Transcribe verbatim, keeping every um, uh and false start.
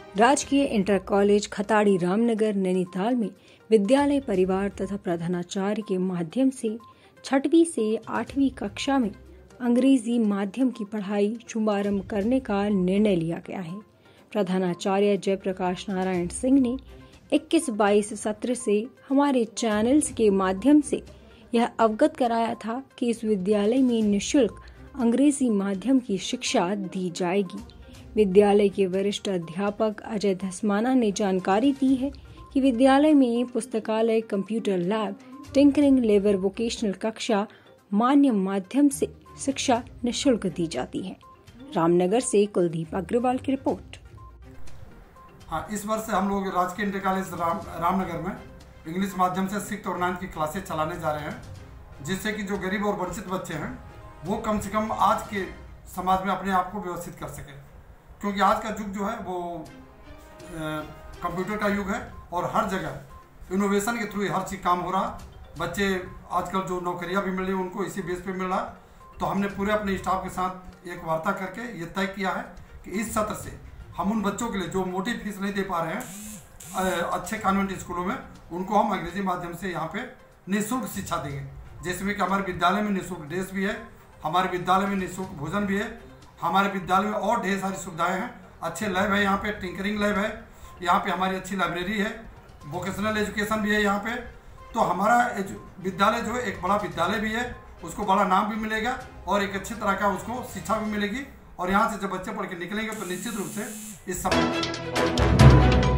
राजकीय inter college Khatadi Ramnagar Nainital में विद्यालय परिवार तथा प्रधानाचार्य के माध्यम से छठवीं से आठवीं कक्षा में अंग्रेजी माध्यम की पढ़ाई शुभारंभ करने का निर्णय लिया गया है। प्रधानाचार्य जयप्रकाश नारायण सिंह ने इक्कीस बाईस सत्र से हमारे चैनल्स के माध्यम से यह अवगत कराया था कि इस विद्यालय में निःशुल्क अंग्रेजी माध्यम की शिक्षा दी जाएगी। विद्यालय के वरिष्ठ अध्यापक अजय धस्माना ने जानकारी दी है कि विद्यालय में पुस्तकालय, computer lab, tinkering labour vocational कक्षा मान्य माध्यम से शिक्षा निःशुल्क दी जाती है। रामनगर से कुलदीप अग्रवाल की रिपोर्ट। हाँ, इस वर्ष हम लोग राजकीय इंटर कॉलेज राम रामनगर में इंग्लिश माध्यम से सिक्स और नाइन्थ की क्लासेस चलाने जा रहे हैं, जिससे कि जो गरीब और वंचित बच्चे हैं वो कम से कम आज के समाज में अपने आप को व्यवस्थित कर सके, क्योंकि आज का युग जो है वो कंप्यूटर का युग है और हर जगह इनोवेशन के थ्रू हर चीज़ काम हो रहा। बच्चे आजकल जो नौकरियां भी मिल रही हैं उनको इसी बेस पे मिल रहा। तो हमने पूरे अपने स्टाफ के साथ एक वार्ता करके ये तय किया है कि इस सत्र से हम उन बच्चों के लिए जो मोटी फीस नहीं दे पा रहे हैं अच्छे कॉन्वेंट स्कूलों में, उनको हम अंग्रेजी माध्यम से यहाँ पे निःशुल्क शिक्षा देंगे। जिसमें कि हमारे विद्यालय में निःशुल्क ड्रेस भी है, हमारे विद्यालय में निःशुल्क भोजन भी है, हमारे विद्यालय में और ढेर सारी सुविधाएं हैं। अच्छे लैब है, यहाँ पे टिंकरिंग लैब है, यहाँ पे हमारी अच्छी लाइब्रेरी है, वोकेशनल एजुकेशन भी है यहाँ पे। तो हमारा विद्यालय जो है एक बड़ा विद्यालय भी है, उसको बड़ा नाम भी मिलेगा और एक अच्छी तरह का उसको शिक्षा भी मिलेगी। और यहाँ से जब बच्चे पढ़ के निकलेंगे तो निश्चित रूप से इस समय